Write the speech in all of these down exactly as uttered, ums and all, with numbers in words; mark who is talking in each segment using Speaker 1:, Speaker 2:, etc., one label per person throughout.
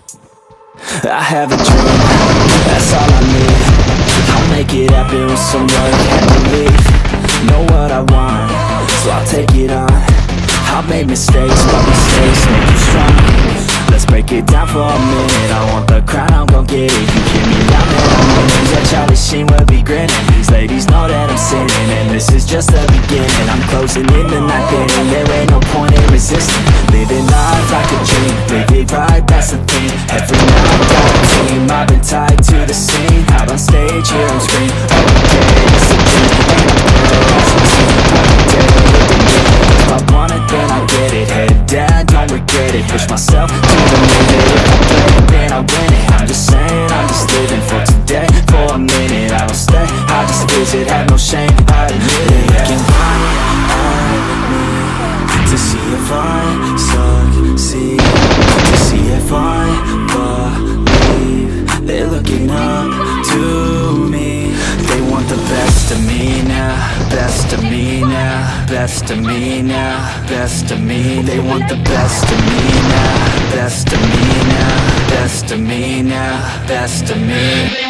Speaker 1: I have a dream, that's all I need. I'll make it happen with some work and belief. Know what I want, so I'll take it on. I've made mistakes, but mistakes make you strong. Let's break it down for a minute. I want the crown, I'm gon' get it. You hear me loud, man, I'm winning. Yeah, Charlie Sheen will be grinning. These ladies know that I'm sinning, and this is just the beginning. I'm closing in the night inning. There ain't no point in resisting. Living life like a dream, live it right, that's the thing. Every night got a team, I've been tied to the scene. Out on stage, hear them scream. Okay, it's a dream, ain't a girl, that's a team. Every day, look at me. If I want it, then I get it. Head down, don't regret it. Push myself to the limit. If I play it, then I win it. I'm just saying, I'm just living for today. For a minute, I don't stay, I just visit. Have no shame, I admit it. Looking right at me to see if I succeed, to see if I believe. They're looking up to me. They want the best of me now, best of me now, best of me now, best of me. They want the best of me now, best of me now, best of me now, best of me.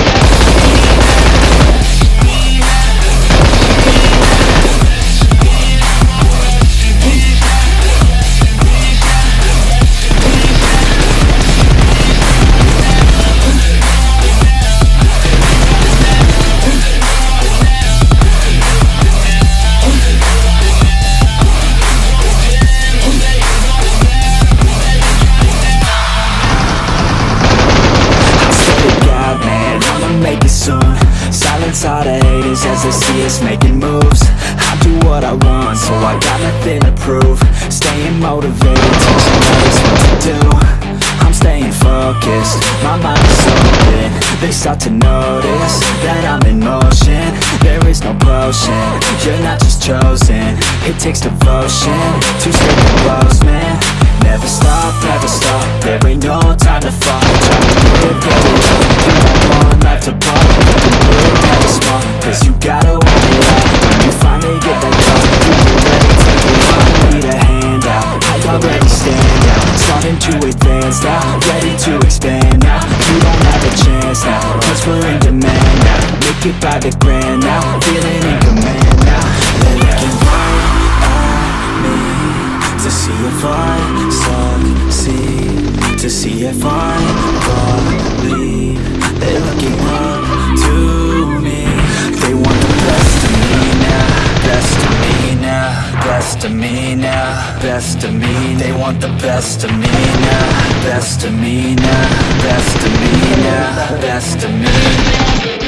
Speaker 1: Silence all the haters as they see us making moves. I do what I want, so I got nothing to prove. Staying motivated, teaching others what to do. I'm staying focused, my mind is open. They start to notice that I'm in motion. There is no potion, you're not just chosen. It takes devotion to stay close, man. Never stop, never stop, there ain't no time to fall. Try to live, get it up, you got one life to party. You can live, never small, cause you gotta want it all. When you finally get that call, you can ready, take it on. Need a hand out, I already stand out. Starting to advance now, ready to expand now. You don't have a chance now, cause we're in demand now. Make it by the grand now, feeling in command now. They're looking right at me to see if I succeed, to see if I believe. They're looking up to me. They want the best of me now, best of me now, best of me now, best of me. They want the best of me now, best of me now, best of me now, best of me.